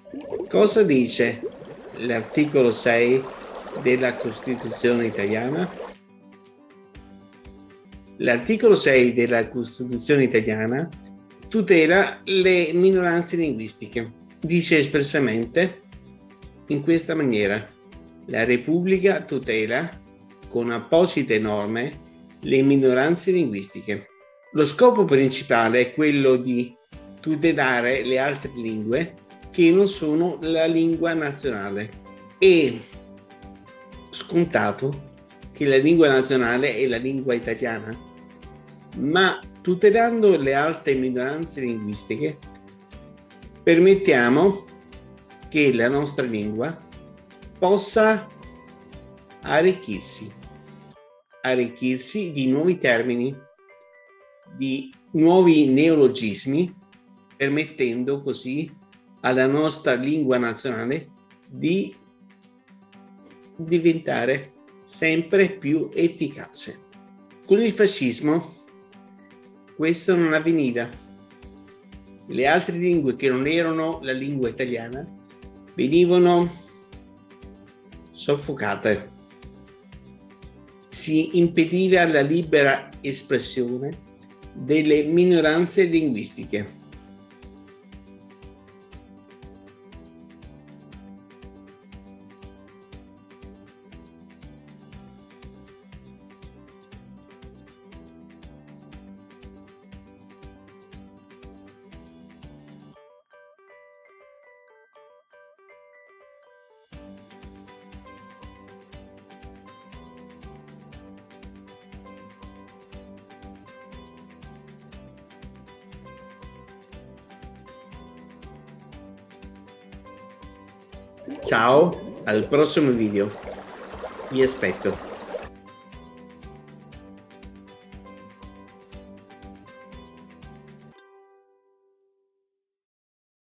Cosa dice l'articolo 6 della Costituzione italiana? L'articolo 6 della Costituzione italiana tutela le minoranze linguistiche. Dice espressamente in questa maniera: la Repubblica tutela con apposite norme le minoranze linguistiche. Lo scopo principale è quello di tutelare le altre lingue che non sono la lingua nazionale. È scontato che la lingua nazionale è la lingua italiana, ma tutelando le altre minoranze linguistiche permettiamo che la nostra lingua possa arricchirsi di nuovi termini, di nuovi neologismi, permettendo così alla nostra lingua nazionale di diventare sempre più efficace. Con il fascismo questo non avveniva. Le altre lingue che non erano la lingua italiana venivano soffocate. Si impediva la libera espressione delle minoranze linguistiche. Ciao, al prossimo video. Vi aspetto.